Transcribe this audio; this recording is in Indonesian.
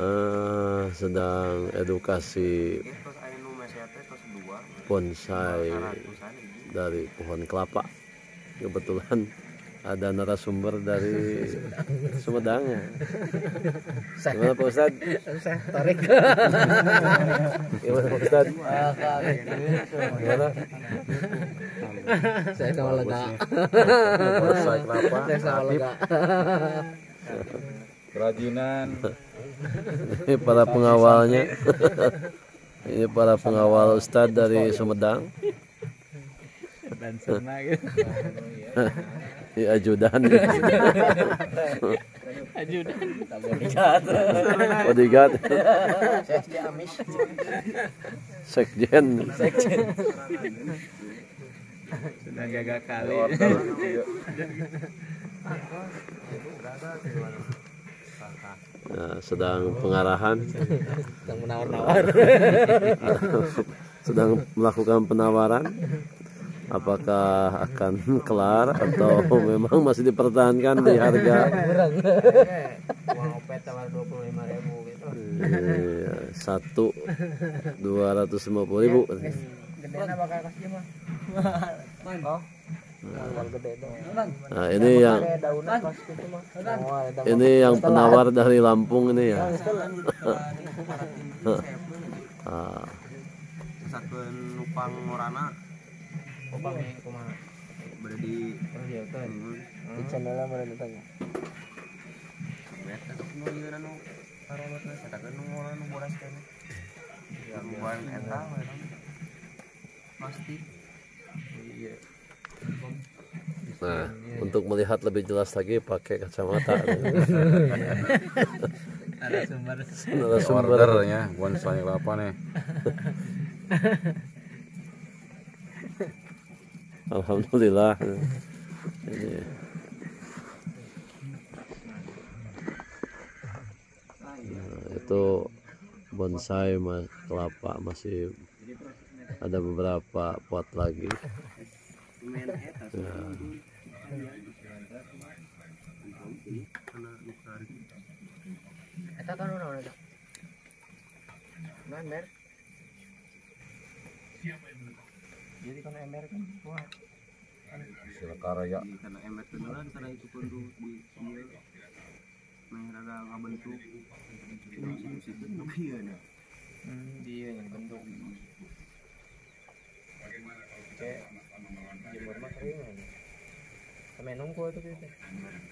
sedang edukasi bonsai dari pohon kelapa. Kebetulan ada narasumber dari Sumedang ya. Gimana Pak Ustad? Tarik. Gimana Pak Ustad? Gimana? Saya sama lega. Bonsai kelapa. Saya sama lega. Kerajinan. Ini para pengawalnya. Ini para pengawal Ustadz dari Sumedang. Dan sana gitu. Ini ajudan. Ajudan. Bodyguard. Sekjen Amis. Sekjen. Sudah gagal kali. Nah, sedang pengarahan. Sedang menawar-nawar. Sedang melakukan penawaran. Apakah akan kelar atau memang masih dipertahankan di harga Uang opet tawar 25.000 gitu. iya, 1.250.000. Gedenya bakal kasih mah. Oh. Gede dong. Nah, ini yang penawar dari Lampung ini ya. Sakeun nupang ngorana Opangnya kumaha? berada di Di channelnya mana ditanya? beta tuh nu ieu nu karolotna satakeun nu ngorana nu boras kene. Buan eta pasti. Iya. Nah, untuk melihat lebih jelas lagi pakai kacamata. Narasumber Ordernya bonsai kelapa nih. Alhamdulillah. Ini. Nah, itu bonsai kelapa masih ada beberapa pot lagi. Ya. Eta kan udah ada. Ember. Jadi kan ember kan kuat. Silakaraya. Karena ember kenalan karena itu pun di ieu meh rada ngabentuk. Si bentuk ieu nya. Dia yang bentuk. Oke. Jemur mah kering aja. Sampai nunggu itu gitu.